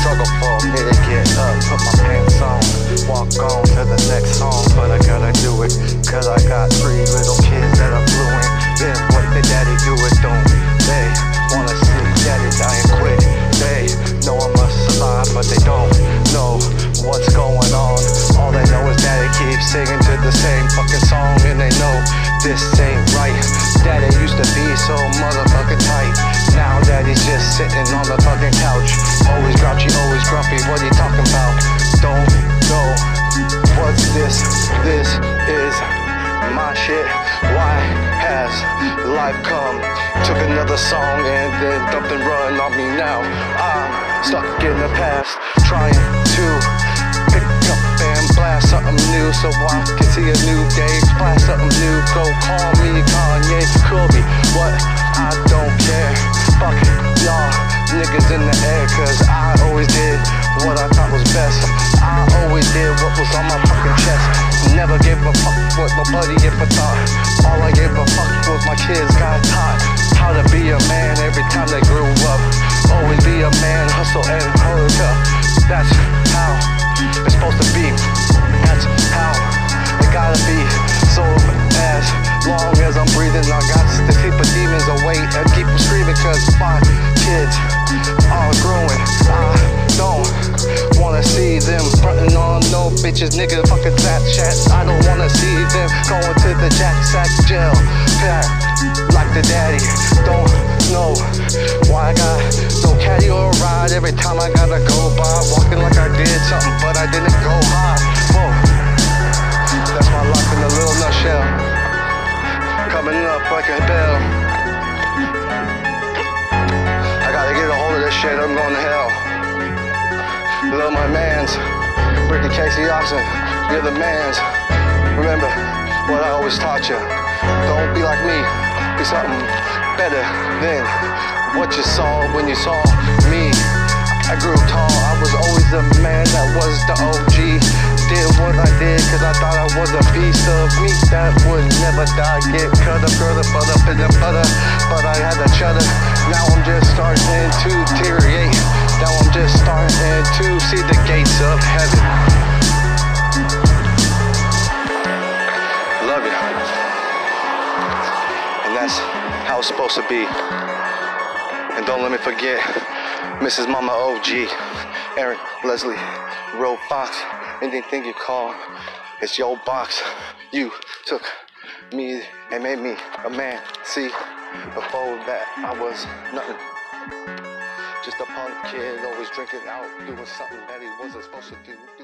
Struggle for me to get up, put my pants on, walk on to the next song. But I gotta do it, cause I got 3 little kids that are fluent in what their daddy do it. Don't they wanna see daddy die and quit? They know I must survive, but they don't know what's going on. All they know is daddy keeps singing to the same fucking song, and they know this ain't right. Daddy used to be so motherfucking tight. Now daddy's just sitting on the fucking couch. Always grouchy, always grumpy, what are you talking about? Don't know what's this? This is my shit. Why has life come? Took another song and then dumped and run on me now. I'm stuck in the past, trying to pick up and blast something new so I can see a new day. Blast something new, go call me Kanye, could be what, I don't care. Fuck y'all niggas in the air, cause I always did what I thought was best. I always did what was on my fucking chest. Never gave a fuck what nobody ever thought. All I gave a fuck was my kids got taught how to be a man every time they grew up. Always be a man, hustle and hold up. That's how it's supposed to be. That's how it gotta be. So as long as I'm breathing, I got to keep the demons away and keep them screaming, cause my kids are growing. I don't wanna see them frontin' on no bitches, nigga, fucking fat chat. I don't wanna see them going to the jack sack jail, pack like the daddy. Don't know why I got no caddy or ride every time I gotta go by, walking like I did something but I didn't go high. Whoa, that's my life in a little nutshell, coming up like a bell. I gotta get a hold of this shit, I'm going to hell. Love my mans, Ricky Casey Oxen, you're the mans. Remember what I always taught you, don't be like me, be something better than what you saw when you saw me. I grew tall, I was always the man that was the OG. Did what I did cause I thought I was a piece of meat that would never die. Get cut up, curl up, in the butter, but I had to shudder. Now I'm just starting to deteriorate. Now I'm just starting to see the gates of heaven. Love you. And that's how it's supposed to be. And don't let me forget Mrs. Mama OG, Aaron, Leslie, Roe Fox, anything you call, it's your box. You took me and made me a man. See, before that I was nothing. Just a punk kid, always drinking out, doing something that he wasn't supposed to do.